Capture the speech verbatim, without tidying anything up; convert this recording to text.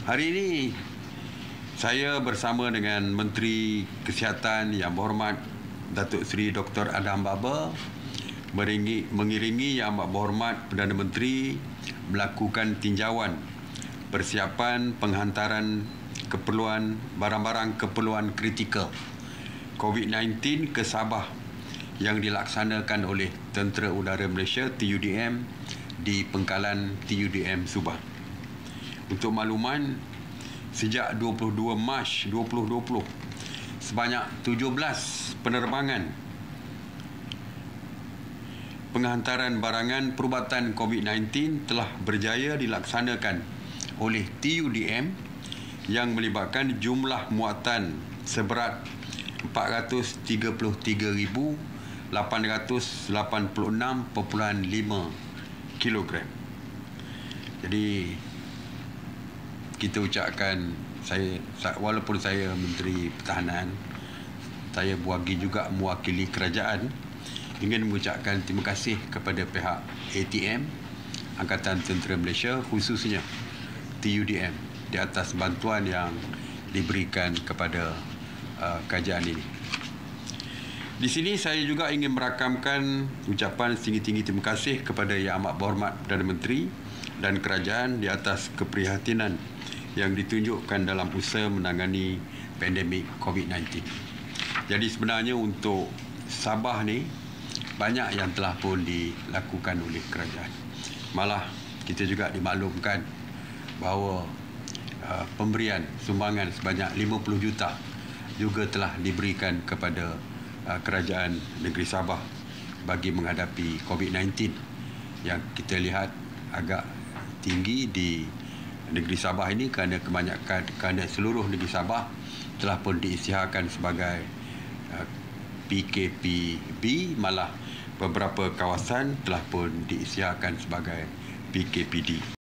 Hari ini saya bersama dengan Menteri Kesihatan Yang Berhormat Datuk Seri Doktor Adam Baba meringi, mengiringi Yang Amat Berhormat Perdana Menteri melakukan tinjauan persiapan penghantaran keperluan barang-barang keperluan kritikal COVID sembilan belas ke Sabah yang dilaksanakan oleh Tentera Udara Malaysia T U D M di Pengkalan T U D M Subang. Untuk makluman, sejak dua puluh dua Mac dua ribu dua puluh, sebanyak tujuh belas penerbangan penghantaran barangan perubatan COVID sembilan belas telah berjaya dilaksanakan oleh T U D M yang melibatkan jumlah muatan seberat empat ratus tiga puluh tiga ribu lapan ratus lapan puluh enam perpuluhan lima kilogram. Jadi kita ucapkan, saya walaupun saya Menteri Pertahanan, saya buagi juga mewakili kerajaan, ingin mengucapkan terima kasih kepada pihak A T M Angkatan Tentera Malaysia, khususnya T U D M, di atas bantuan yang diberikan kepada uh, kerajaan ini. Di sini saya juga ingin merakamkan ucapan setinggi-tinggi terima kasih kepada Yang Amat Berhormat Perdana Menteri dan kerajaan di atas keprihatinan yang ditunjukkan dalam usaha menangani pandemik COVID sembilan belas. Jadi sebenarnya untuk Sabah ni banyak yang telah pun dilakukan oleh kerajaan. Malah kita juga dimaklumkan bahawa uh, pemberian sumbangan sebanyak lima puluh juta juga telah diberikan kepada uh, kerajaan negeri Sabah bagi menghadapi COVID sembilan belas yang kita lihat agak tinggi di negeri Sabah ini, kerana kebanyakan kerana seluruh negeri Sabah telah pun diisytiharkan sebagai uh, P K P B, malah beberapa kawasan telah pun diisytiharkan sebagai P K P D.